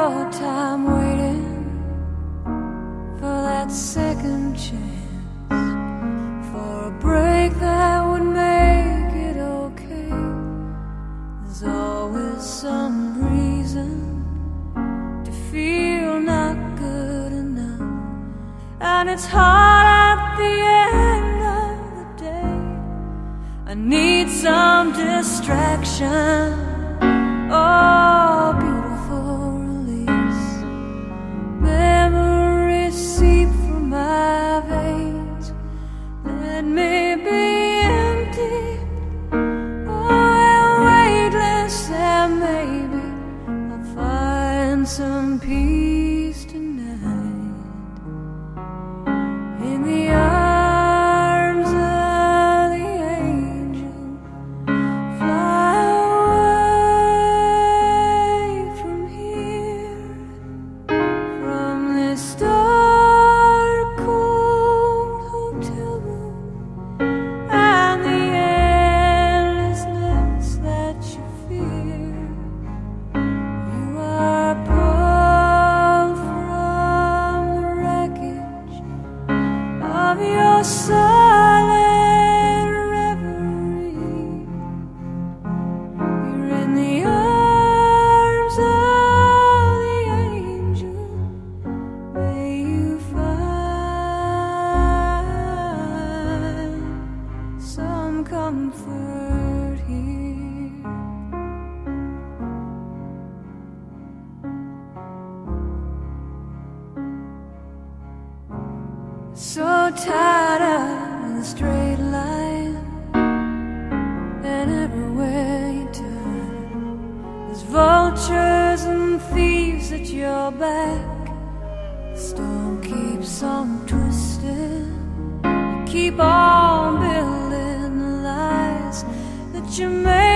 your time waiting for that second chance, for a break that would make it okay. There's always some reason to feel not good enough, and it's hard at the end of the day. I need some distraction, oh, beautiful release. Memories seep from my veins. Let me be empty, oh, weightless, and maybe I'll find some peace tonight in the arms of the angel. Fly away from here, from this dark, cold hotel room, and the endlessness that you fear. You are pulled from the wreckage of your silent reverie. You're in the arms of the angel. May you find some comfort here. So tired of the straight line, and everywhere you turn, there's vultures and thieves at your back. The storm keeps on twisting. You keep on building the lies that you made.